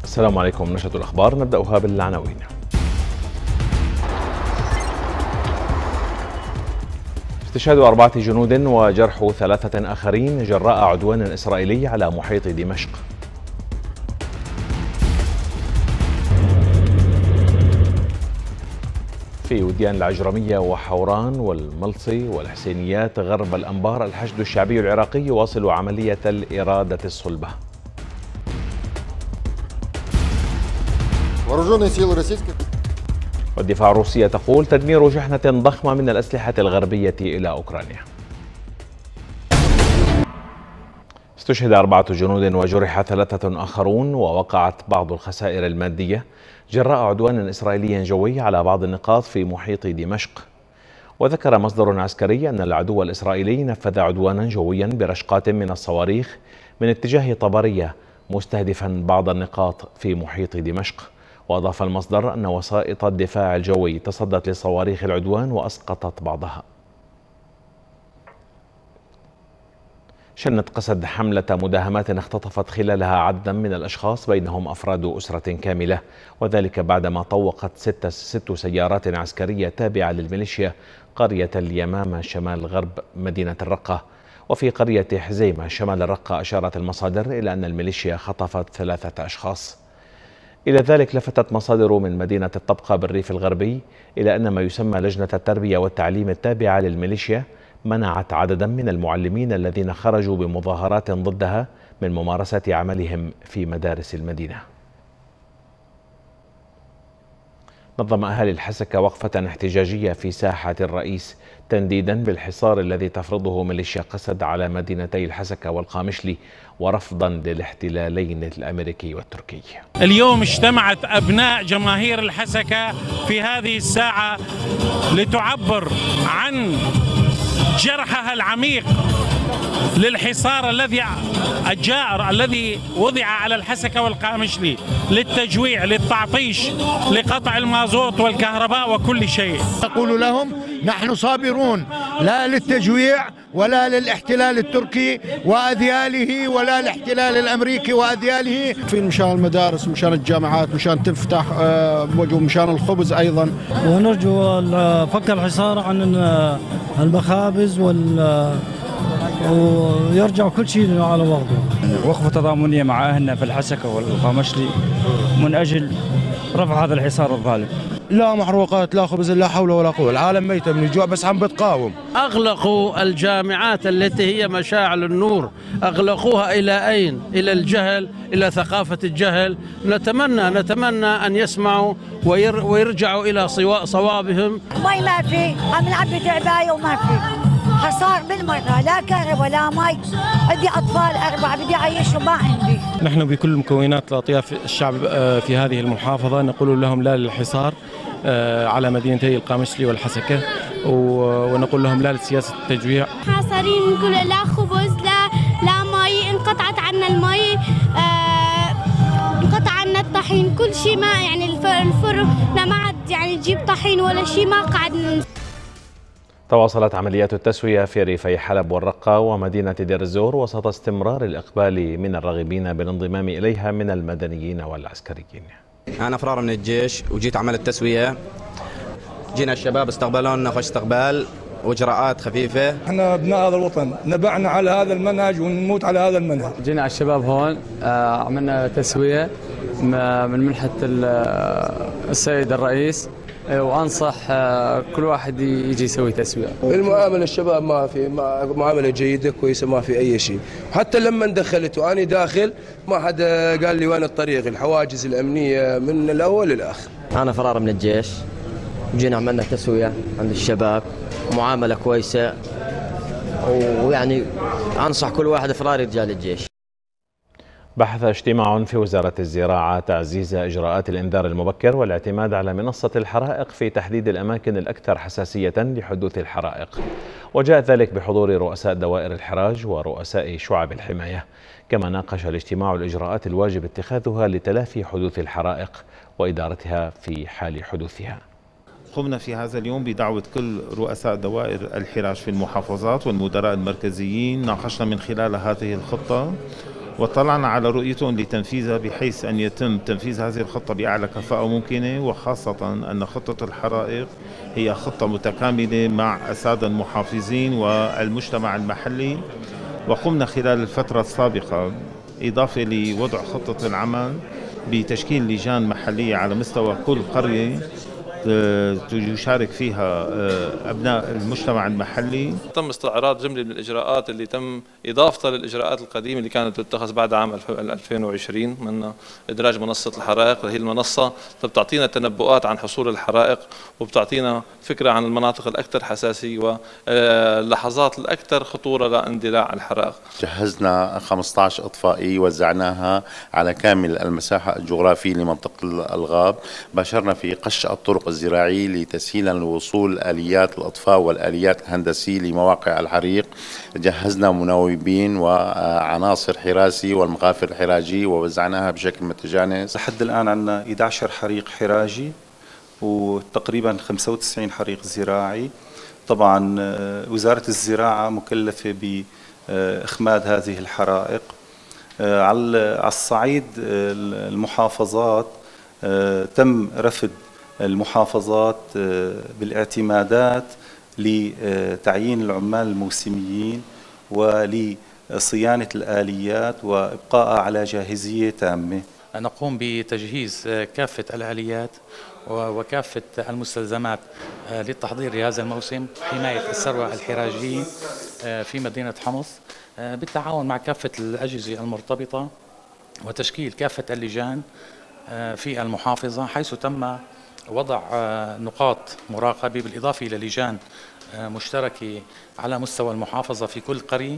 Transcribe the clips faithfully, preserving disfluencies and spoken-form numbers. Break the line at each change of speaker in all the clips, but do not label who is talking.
السلام عليكم. نشرة الأخبار نبدأها بالعناوين. استشهاد أربعة جنود وجرح ثلاثة آخرين جراء عدوان إسرائيلي على محيط دمشق. في وديان العجرمية وحوران والملصي والحسينيات غرب الأنبار الحشد الشعبي العراقي يواصل عملية الإرادة الصلبة. والدفاع الروسية تقول تدمير شحنة ضخمة من الأسلحة الغربية إلى أوكرانيا. استشهد أربعة جنود وجرح ثلاثة آخرون ووقعت بعض الخسائر المادية جراء عدوان إسرائيلي جوي على بعض النقاط في محيط دمشق. وذكر مصدر عسكري أن العدو الإسرائيلي نفذ عدوانا جويا برشقات من الصواريخ من اتجاه طبرية مستهدفا بعض النقاط في محيط دمشق. وأضاف المصدر أن وسائط الدفاع الجوي تصدت لصواريخ العدوان وأسقطت بعضها. شنت قسد حملة مداهمات اختطفت خلالها عددا من الأشخاص بينهم أفراد أسرة كاملة، وذلك بعدما طوقت ست, ست سيارات عسكرية تابعة للميليشيا قرية اليمامة شمال غرب مدينة الرقة. وفي قرية حزيمة شمال الرقة أشارت المصادر إلى أن الميليشيا خطفت ثلاثة أشخاص. إلى ذلك لفتت مصادر من مدينة الطبقة بالريف الغربي إلى أن ما يسمى لجنة التربية والتعليم التابعة للميليشيا منعت عددا من المعلمين الذين خرجوا بمظاهرات ضدها من ممارسة عملهم في مدارس المدينة. نظم أهالي الحسكة وقفة احتجاجية في ساحة الرئيس تنديدا بالحصار الذي تفرضه ميليشيا قسد على مدينتي الحسكة والقامشلي ورفضا للاحتلالين الأمريكي والتركي.
اليوم اجتمعت أبناء جماهير الحسكة في هذه الساعة لتعبر عن جرحها العميق للحصار الذي الجائر الذي وضع على الحسكة والقامشلي للتجويع للتعطيش لقطع المازوت والكهرباء وكل شيء.
نقول لهم نحن صابرون لا للتجويع ولا للاحتلال التركي وأذياله ولا الاحتلال الأمريكي وأذياله.
في مشان المدارس ومشان الجامعات مشان تفتح ومشان الخبز أيضا.
ونرجو فك الحصار عن المخابز وال ويرجع كل شيء على وضعه.
وقفة تضامنية مع أهلنا في الحسكة والقامشلي من أجل رفع هذا الحصار الظالم.
لا محروقات لا خبز لا حول ولا قوة، العالم ميتة من الجوع بس عم بتقاوم.
أغلقوا الجامعات التي هي مشاعل النور، أغلقوها إلى أين؟ إلى الجهل، إلى ثقافة الجهل. نتمنى نتمنى أن يسمعوا وير ويرجعوا إلى صوابهم.
مي ما في، عم نعبي تعباية وما في حصار بالمرة، لا كهرباء ولا مي. عندي أطفال أربعة بدي أعيشهم ما عندي.
نحن بكل مكونات الأطياف الشعب في هذه المحافظة نقول لهم لا للحصار على مدينتي القامشلي والحسكة، ونقول لهم لا لسياسة التجويع.
حاصرين من كل لا خبز لا لا مي، انقطعت عنا المي، انقطع عنا الطحين، كل شيء ما يعني الفرن ما عاد يعني تجيب طحين ولا شيء، ما قعد.
تواصلت عمليات التسوية في ريفي حلب والرقة ومدينة دير الزور وسط استمرار الإقبال من الراغبين بالانضمام إليها من المدنيين والعسكريين.
أنا فرار من الجيش وجيت عملت تسوية، جينا الشباب استقبلونا خوش استقبال واجراءات خفيفة.
احنا ابناء هذا الوطن نبعنا على هذا المنهج ونموت على هذا المنهج.
جينا على الشباب هون عملنا تسوية من منحة السيد الرئيس، وانصح كل واحد يجي يسوي تسوية.
المعامله الشباب ما في معامله جيده كويسه، ما في اي شيء. حتى لما دخلت وانا داخل ما حد قال لي وين الطريق، الحواجز الامنيه من الاول للاخر.
انا فرار من الجيش وجينا عملنا تسوية عند الشباب، معامله كويسه، ويعني انصح كل واحد فرار رجال الجيش.
بحث اجتماع في وزارة الزراعة تعزيز إجراءات الإنذار المبكر والاعتماد على منصة الحرائق في تحديد الأماكن الأكثر حساسية لحدوث الحرائق، وجاء ذلك بحضور رؤساء دوائر الحراج ورؤساء شعب الحماية. كما ناقش الاجتماع الإجراءات الواجب اتخاذها لتلافي حدوث الحرائق وإدارتها في حال حدوثها.
قمنا في هذا اليوم بدعوة كل رؤساء دوائر الحراج في المحافظات والمدراء المركزيين، ناقشنا من خلال هذه الخطة واطلعنا على رؤيتهم لتنفيذها بحيث أن يتم تنفيذ هذه الخطة بأعلى كفاءة ممكنة، وخاصة أن خطة الحرائق هي خطة متكاملة مع السادة المحافظين والمجتمع المحلي. وقمنا خلال الفترة السابقة إضافة لوضع خطة العمل بتشكيل لجان محلية على مستوى كل قرية يشارك فيها أبناء المجتمع المحلي.
تم استعراض جملة من الإجراءات اللي تم إضافتها للإجراءات القديمة اللي كانت تتخذ بعد عام ألفين وعشرين، من إدراج منصة الحرائق. هي المنصة بتعطينا تنبؤات عن حصول الحرائق، وبتعطينا فكرة عن المناطق الأكثر حساسية واللحظات الأكثر خطورة لاندلاع الحرائق.
جهزنا خمسة عشر إطفائي وزعناها على كامل المساحة الجغرافية لمنطقة الغاب. باشرنا في قش الطرق الزراعي لتسهيل الوصول آليات الإطفاء والآليات الهندسية لمواقع الحريق. جهزنا مناوبين وعناصر حراسي والمغافر الحراجي ووزعناها بشكل متجانس.
لحد الآن عندنا إحدى عشر حريق حراجي وتقريبا خمسة وتسعين حريق زراعي. طبعا وزارة الزراعة مكلفة بإخماد هذه الحرائق. على الصعيد المحافظات تم رفض المحافظات بالاعتمادات لتعيين العمال الموسميين ولصيانة الآليات وإبقاءها على جاهزية تامة.
نقوم بتجهيز كافة الآليات وكافة المستلزمات للتحضير لهذا الموسم، حماية الثروة الحراجية في مدينة حمص بالتعاون مع كافة الأجهزة المرتبطة، وتشكيل كافة اللجان في المحافظة، حيث تم وضع نقاط مراقبة بالإضافة إلى لجان مشتركة على مستوى المحافظة في كل قرية.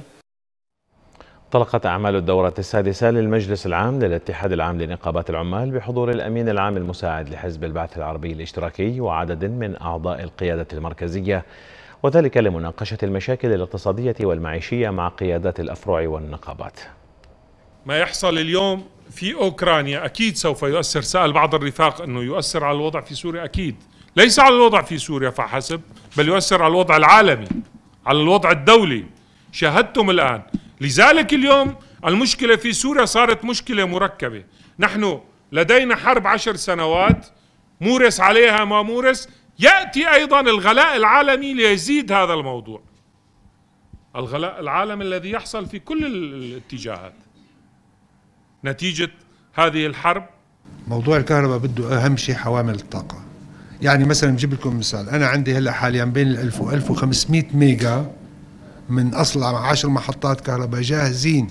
انطلقت أعمال الدورة السادسة للمجلس العام للاتحاد العام لنقابات العمال بحضور الأمين العام المساعد لحزب البعث العربي الاشتراكي وعدد من أعضاء القيادة المركزية، وذلك لمناقشة المشاكل الاقتصادية والمعيشية مع قيادات الأفرع والنقابات.
ما يحصل اليوم في أوكرانيا أكيد سوف يؤثر. سأل بعض الرفاق أنه يؤثر على الوضع في سوريا، أكيد ليس على الوضع في سوريا فحسب، بل يؤثر على الوضع العالمي، على الوضع الدولي. شاهدتم الآن. لذلك اليوم المشكلة في سوريا صارت مشكلة مركبة. نحن لدينا حرب عشر سنوات مورس عليها ما مورس، يأتي أيضا الغلاء العالمي ليزيد هذا الموضوع، الغلاء العالمي الذي يحصل في كل الاتجاهات نتيجة هذه الحرب.
موضوع الكهرباء بده أهم شيء حوامل الطاقة. يعني مثلا بجيب لكم مثال، أنا عندي هلا حاليا بين الألف وألف وخمسمئة ميجا من أصل عشر محطات كهرباء جاهزين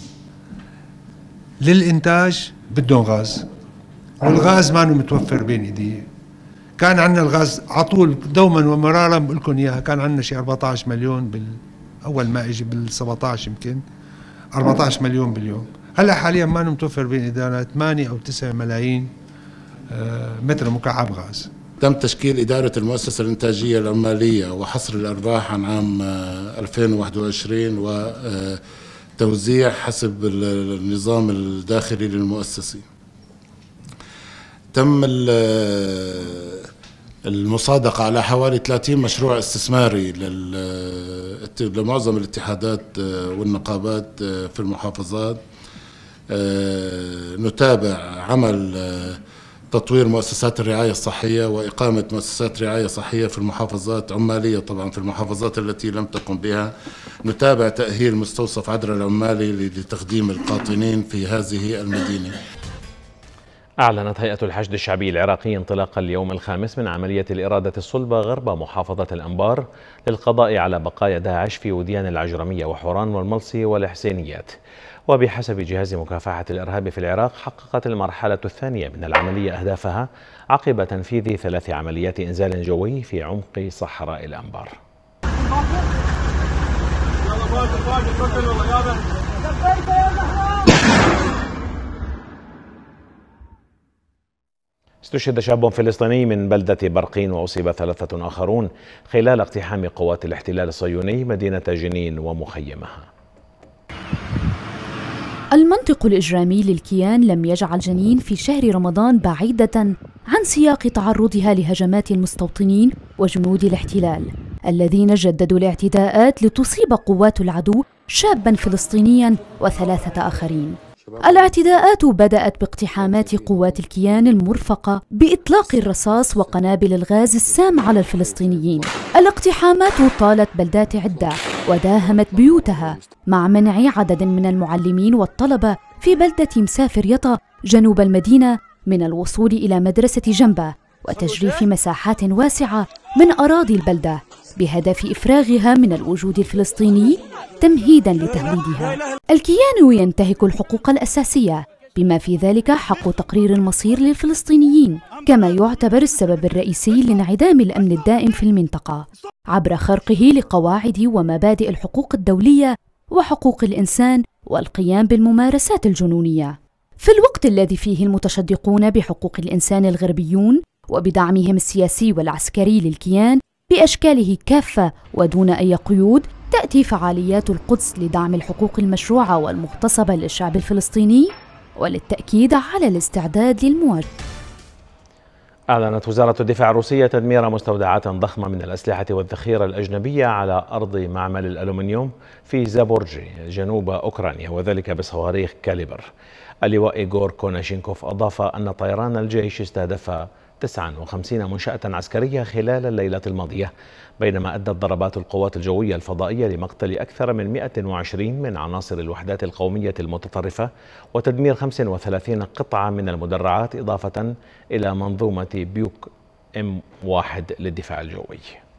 للإنتاج، بدهم غاز، والغاز ما متوفر بين إيدي. كان عندنا الغاز عطول دوما ومرارا، بقول لكم إياها، كان عندنا شيء أربعة عشر مليون بال أول ما إجي بال سبعة عشر يمكن أربعة عشر مليون باليوم. هلا حاليا ما متوفر بين إيدينا ثمانية أو تسعة ملايين متر مكعب غاز.
تم تشكيل إدارة المؤسسة الإنتاجية العمالية وحصر الأرباح عن عام ألفين وواحد وعشرين وتوزيع حسب النظام الداخلي للمؤسسة. تم المصادقة على حوالي ثلاثين مشروع استثماري لمعظم الاتحادات والنقابات في المحافظات. نتابع عمل تطوير مؤسسات الرعاية الصحية وإقامة مؤسسات رعاية صحية في المحافظات، عمالية طبعا في المحافظات التي لم تقم بها. نتابع تأهيل مستوصف عدرا العمالي لتخديم القاطنين في هذه المدينة.
أعلنت هيئة الحشد الشعبي العراقي انطلاق اليوم الخامس من عملية الإرادة الصلبة غرب محافظة الأنبار للقضاء على بقايا داعش في وديان العجرمية وحوران والملصي والحسينيات. وبحسب جهاز مكافحة الإرهاب في العراق، حققت المرحلة الثانية من العملية أهدافها عقب تنفيذ ثلاث عمليات إنزال جوي في عمق صحراء الأنبار. استشهد شاب فلسطيني من بلدة برقين وأصيب ثلاثة آخرون خلال اقتحام قوات الاحتلال الصهيوني مدينة جنين ومخيمها.
المنطق الإجرامي للكيان لم يجعل جنين في شهر رمضان بعيدة عن سياق تعرضها لهجمات المستوطنين وجنود الاحتلال الذين جددوا الاعتداءات لتصيب قوات العدو شابا فلسطينيا وثلاثة آخرين. الاعتداءات بدأت باقتحامات قوات الكيان المرفقة بإطلاق الرصاص وقنابل الغاز السام على الفلسطينيين. الاقتحامات طالت بلدات عدة وداهمت بيوتها، مع منع عدد من المعلمين والطلبة في بلدة مسافر يطا جنوب المدينة من الوصول إلى مدرسة جنبة، وتجريف مساحات واسعة من أراضي البلدة بهدف إفراغها من الوجود الفلسطيني تمهيداً لتهويدها. الكيان ينتهك الحقوق الأساسية بما في ذلك حق تقرير المصير للفلسطينيين، كما يعتبر السبب الرئيسي لانعدام الأمن الدائم في المنطقة عبر خرقه لقواعد ومبادئ الحقوق الدولية وحقوق الإنسان والقيام بالممارسات الجنونية. في الوقت الذي فيه المتشدقون بحقوق الإنسان الغربيون وبدعمهم السياسي والعسكري للكيان بأشكاله كافة ودون أي قيود، تأتي فعاليات القدس لدعم الحقوق المشروعة والمغتصبة للشعب الفلسطيني وللتأكيد على الاستعداد للمواجهة.
أعلنت وزارة الدفاع الروسية تدمير مستودعات ضخمة من الأسلحة والذخيرة الأجنبية على أرض معمل الألومنيوم في زابورجي جنوب أوكرانيا، وذلك بصواريخ كاليبر. اللواء إيغور كوناشينكوف أضاف أن طيران الجيش استهدف تسعة وخمسين منشأة عسكرية خلال الليلة الماضية، بينما أدت ضربات القوات الجوية الفضائية لمقتل أكثر من مئة وعشرين من عناصر الوحدات القومية المتطرفة وتدمير خمس وثلاثين قطعة من المدرعات، إضافة إلى منظومة بيوك إم واحد للدفاع الجوي.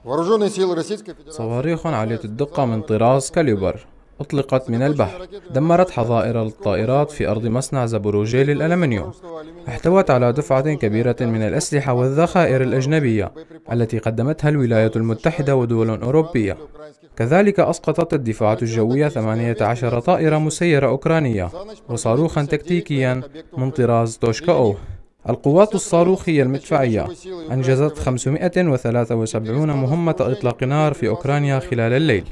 صواريخ عالية الدقة من طراز كاليبر أطلقت من البحر دمرت حظائر الطائرات في أرض مصنع زابوروجي للألمنيوم. احتوت على دفعة كبيرة من الأسلحة والذخائر الأجنبية التي قدمتها الولايات المتحدة ودول أوروبية. كذلك أسقطت الدفاعات الجوية ثمانية عشر طائرة مسيرة أوكرانية وصاروخا تكتيكيا من طراز توشكا أو. القوات الصاروخية المدفعية أنجزت خمسمئة وثلاثة وسبعين مهمة إطلاق نار في أوكرانيا خلال الليل.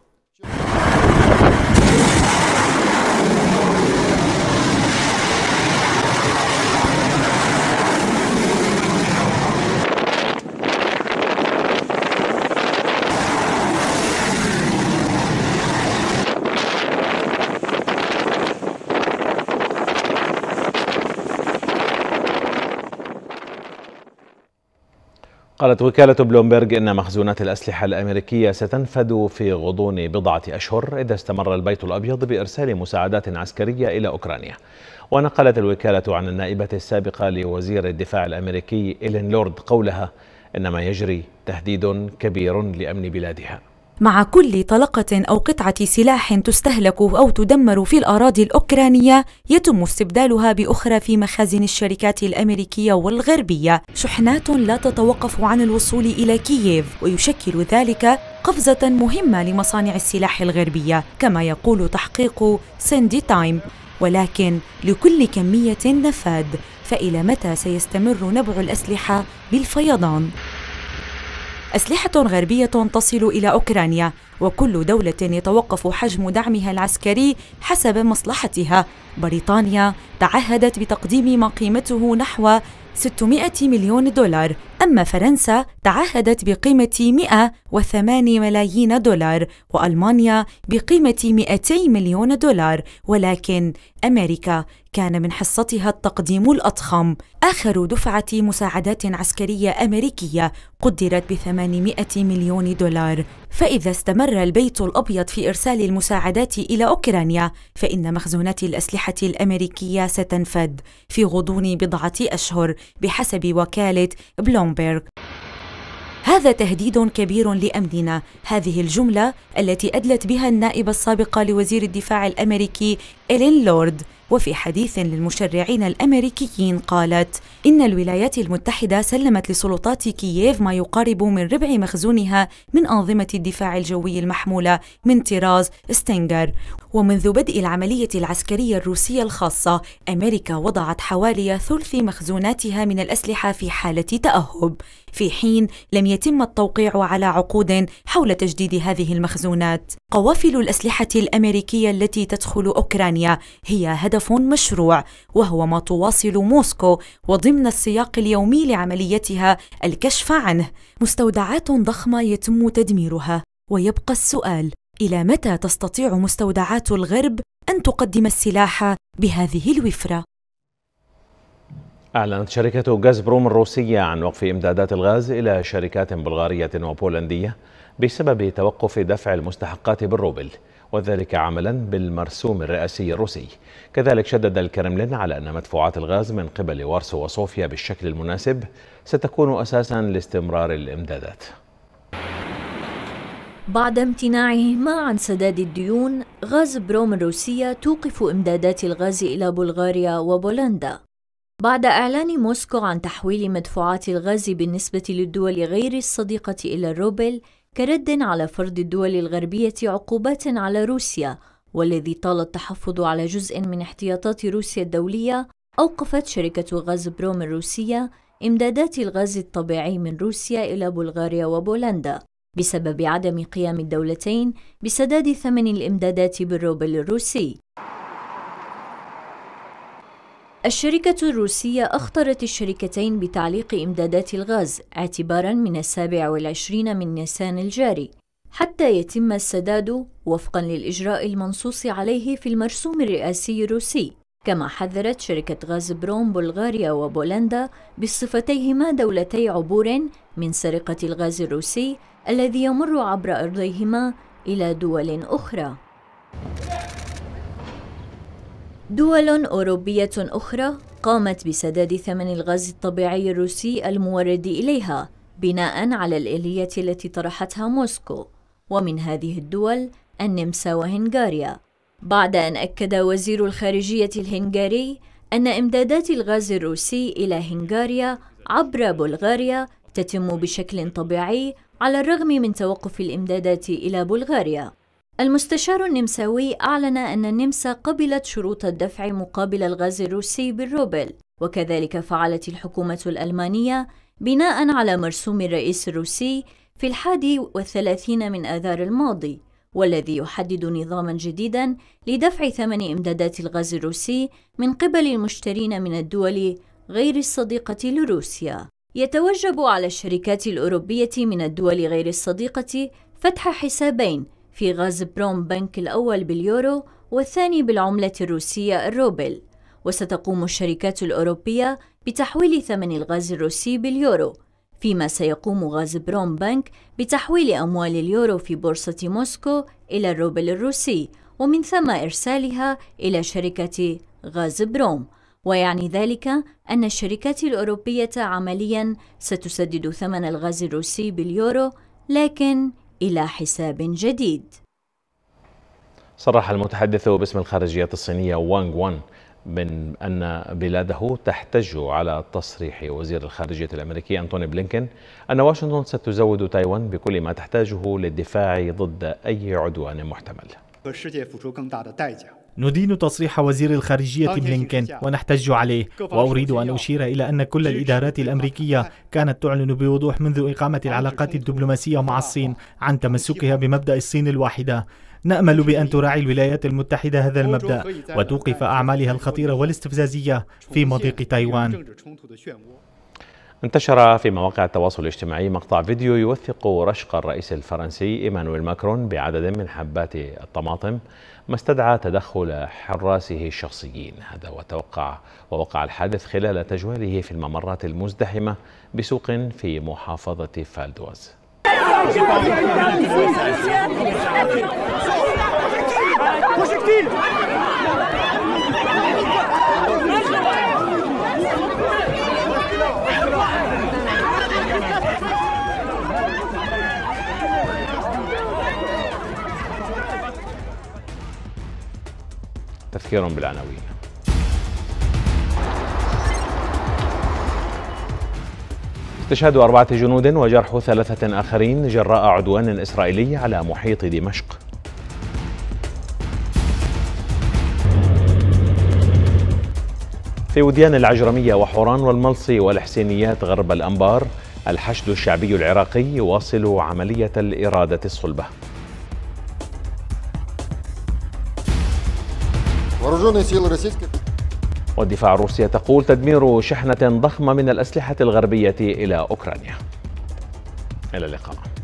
قالت وكالة بلومبرغ إن مخزونات الأسلحة الأمريكية ستنفد في غضون بضعة أشهر إذا استمر البيت الأبيض بإرسال مساعدات عسكرية إلى أوكرانيا. ونقلت الوكالة عن النائبة السابقة لوزير الدفاع الأمريكي إلين لورد قولها إن ما يجري تهديد كبير لأمن بلادها.
مع كل طلقة أو قطعة سلاح تستهلك أو تدمر في الأراضي الأوكرانية يتم استبدالها بأخرى في مخازن الشركات الأمريكية والغربية، شحنات لا تتوقف عن الوصول إلى كييف، ويشكل ذلك قفزة مهمة لمصانع السلاح الغربية كما يقول تحقيق ساندي تايم. ولكن لكل كمية نفاد، فإلى متى سيستمر نبع الأسلحة بالفيضان؟ أسلحة غربية تصل إلى أوكرانيا، وكل دولة يتوقف حجم دعمها العسكري حسب مصلحتها. بريطانيا تعهدت بتقديم ما قيمته نحو ستمئة مليون دولار، أما فرنسا تعهدت بقيمة مئة وثمانية ملايين دولار، وألمانيا بقيمة مئتي مليون دولار، ولكن أمريكا كان من حصتها التقديم الأضخم. آخر دفعة مساعدات عسكرية أمريكية قدرت بثمانمئة مليون دولار. فإذا استمر البيت الأبيض في إرسال المساعدات إلى أوكرانيا، فإن مخزونات الأسلحة الأمريكية ستنفد في غضون بضعة أشهر بحسب وكالة بلومبرغ. هذا تهديد كبير لأمننا. هذه الجملة التي أدلت بها النائبة السابقة لوزير الدفاع الأمريكي إلين لورد، وفي حديث للمشرعين الأمريكيين قالت إن الولايات المتحدة سلمت لسلطات كييف ما يقارب من ربع مخزونها من أنظمة الدفاع الجوي المحمولة من طراز ستينجر. ومنذ بدء العملية العسكرية الروسية الخاصة، أمريكا وضعت حوالي ثلث مخزوناتها من الأسلحة في حالة تأهب، في حين لم يتم التوقيع على عقود حول تجديد هذه المخزونات. قوافل الأسلحة الأمريكية التي تدخل أوكرانيا هي هدف مشروع، وهو ما تواصل موسكو وضمن السياق اليومي لعمليتها الكشف عنه. مستودعات ضخمة يتم تدميرها، ويبقى السؤال: إلى متى تستطيع مستودعات الغرب أن تقدم السلاح بهذه الوفرة.
أعلنت شركة غازبروم الروسية عن وقف إمدادات الغاز إلى شركات بلغارية وبولندية بسبب توقف دفع المستحقات بالروبل، وذلك عملا بالمرسوم الرئاسي الروسي. كذلك شدد الكرملين على أن مدفوعات الغاز من قبل وارسو وصوفيا بالشكل المناسب ستكون أساسا لاستمرار الإمدادات.
بعد امتناعهما عن سداد الديون، غازبروم الروسية توقف إمدادات الغاز إلى بلغاريا وبولندا. بعد إعلان موسكو عن تحويل مدفوعات الغاز بالنسبة للدول غير الصديقة إلى الروبل كرد على فرض الدول الغربية عقوبات على روسيا، والذي طال التحفظ على جزء من احتياطات روسيا الدولية، أوقفت شركة غازبروم الروسية إمدادات الغاز الطبيعي من روسيا إلى بلغاريا وبولندا بسبب عدم قيام الدولتين بسداد ثمن الإمدادات بالروبل الروسي. الشركة الروسية أخطرت الشركتين بتعليق إمدادات الغاز اعتباراً من السابع والعشرين من نيسان الجاري حتى يتم السداد وفقاً للإجراء المنصوص عليه في المرسوم الرئاسي الروسي. كما حذرت شركة غازبروم بلغاريا وبولندا بصفتيهما دولتي عبور من سرقة الغاز الروسي الذي يمر عبر أرضيهما إلى دول أخرى. دول أوروبية أخرى قامت بسداد ثمن الغاز الطبيعي الروسي المورد إليها بناء على الآلية التي طرحتها موسكو، ومن هذه الدول النمسا وهنغاريا، بعد أن أكد وزير الخارجية الهنغاري أن إمدادات الغاز الروسي إلى هنغاريا عبر بلغاريا تتم بشكل طبيعي على الرغم من توقف الإمدادات إلى بلغاريا. المستشار النمساوي أعلن أن النمسا قبلت شروط الدفع مقابل الغاز الروسي بالروبل، وكذلك فعلت الحكومة الألمانية بناء على مرسوم الرئيس الروسي في الحادي والثلاثين من آذار الماضي، والذي يحدد نظاماً جديداً لدفع ثمن إمدادات الغاز الروسي من قبل المشترين من الدول غير الصديقة لروسيا. يتوجب على الشركات الأوروبية من الدول غير الصديقة فتح حسابين في غازبروم بنك الأول باليورو والثاني بالعملة الروسية الروبل، وستقوم الشركات الأوروبية بتحويل ثمن الغاز الروسي باليورو، فيما سيقوم غازبروم بنك بتحويل أموال اليورو في بورصة موسكو إلى الروبل الروسي، ومن ثم إرسالها إلى شركة غازبروم. ويعني ذلك أن الشركات الأوروبية عملياً ستسدد ثمن الغاز الروسي باليورو، لكن إلى حساب جديد.
صرح المتحدث باسم الخارجية الصينية وانغ وان من أن بلاده تحتج على تصريح وزير الخارجية الأمريكي أنتوني بلينكين أن واشنطن ستزود تايوان بكل ما تحتاجه للدفاع ضد أي عدوان محتمل.
ندين تصريح وزير الخارجية بلينكين ونحتج عليه، وأريد أن أشير إلى أن كل الإدارات الأمريكية كانت تعلن بوضوح منذ إقامة العلاقات الدبلوماسية مع الصين عن تمسكها بمبدأ الصين الواحدة. نأمل بأن تراعي الولايات المتحدة هذا المبدأ وتوقف أعمالها الخطيرة والاستفزازية في مضيق تايوان.
انتشر في مواقع التواصل الاجتماعي مقطع فيديو يوثق رشق الرئيس الفرنسي إيمانويل ماكرون بعدد من حبات الطماطم، ما استدعى تدخل حراسه الشخصيين. هذا وتوقع ووقع الحادث خلال تجويله في الممرات المزدحمة بسوق في محافظة فالدواز. تذكير بالعناوين. استشهاد أربعة جنود وجرح ثلاثة آخرين جراء عدوان إسرائيلي على محيط دمشق. في وديان العجرمية وحوران والملصي والحسينيات غرب الأنبار، الحشد الشعبي العراقي يواصل عملية الإرادة الصلبة. والدفاع الروسية تقول تدمير شحنة ضخمة من الأسلحة الغربية إلى أوكرانيا. إلى اللقاء.